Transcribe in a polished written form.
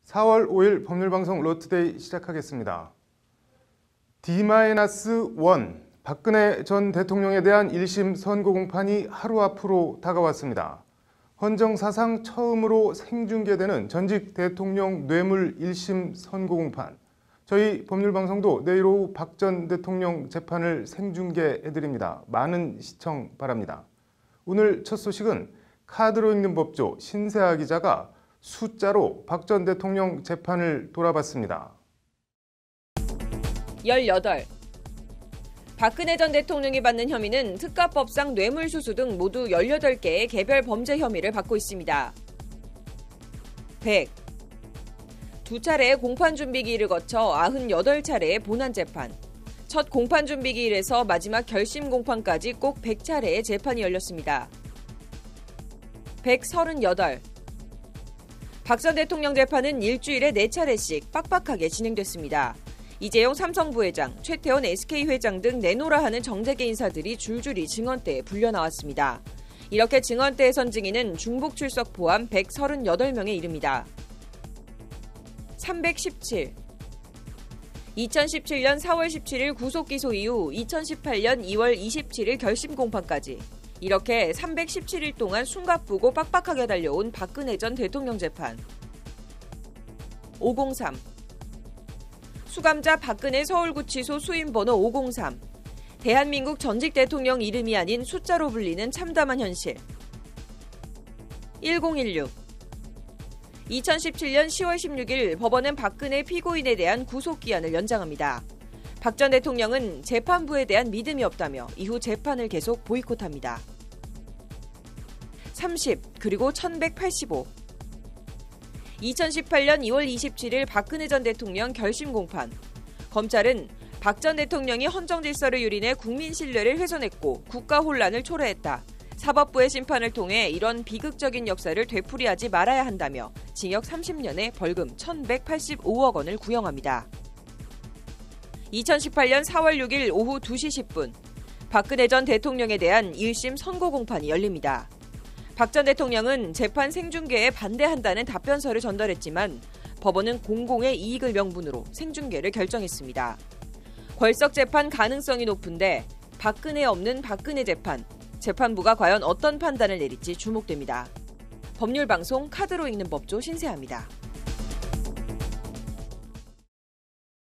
4월 5일 법률방송 로투데이 시작하겠습니다. D-1 박근혜 전 대통령에 대한 1심 선고 공판이 하루 앞으로 다가왔습니다. 헌정사상 처음으로 생중계되는 전직 대통령 뇌물 1심 선고 공판. 저희 법률방송도 내일 오후 박 전 대통령 재판을 생중계해드립니다. 많은 시청 바랍니다. 오늘 첫 소식은 카드로 읽는 법조 신세아 기자가 숫자로 박 전 대통령 재판을 돌아봤습니다. 18. 박근혜 전 대통령이 받는 혐의는 특가법상 뇌물수수 등 모두 18개의 개별 범죄 혐의를 받고 있습니다. 100. 두 차례의 공판준비기일을 거쳐 98차례의 본안재판. 첫 공판준비기일에서 마지막 결심 공판까지 꼭 100차례의 재판이 열렸습니다. 138. 박 전 대통령 재판은 일주일에 4차례씩 빡빡하게 진행됐습니다. 이재용 삼성부회장, 최태원 SK회장 등 내노라 하는 정재계 인사들이 줄줄이 증언대에 불려나왔습니다. 이렇게 증언대에 선 증인은 중복 출석 포함 138명에 이릅니다. 317. 2017년 4월 17일 구속기소 이후 2018년 2월 27일 결심 공판까지 이렇게 317일 동안 숨가쁘고 빡빡하게 달려온 박근혜 전 대통령 재판. 503. 수감자 박근혜 서울구치소 수임번호 503. 대한민국 전직 대통령 이름이 아닌 숫자로 불리는 참담한 현실. 1016. 2017년 10월 16일 법원은 박근혜 피고인에 대한 구속기한을 연장합니다. 박 전 대통령은 재판부에 대한 믿음이 없다며 이후 재판을 계속 보이콧합니다. 30. 그리고 1185. 2018년 2월 27일 박근혜 전 대통령 결심 공판. 검찰은 박 전 대통령이 헌정질서를 유린해 국민 신뢰를 훼손했고 국가 혼란을 초래했다. 사법부의 심판을 통해 이런 비극적인 역사를 되풀이하지 말아야 한다며 징역 30년에 벌금 1,185억 원을 구형합니다. 2018년 4월 6일 오후 2시 10분 박근혜 전 대통령에 대한 1심 선고 공판이 열립니다. 박 전 대통령은 재판 생중계에 반대한다는 답변서를 전달했지만 법원은 공공의 이익을 명분으로 생중계를 결정했습니다. 궐석 재판 가능성이 높은데 박근혜 없는 박근혜 재판, 재판부가 과연 어떤 판단을 내릴지 주목됩니다. 법률방송 카드로 읽는 법조 신세아입니다.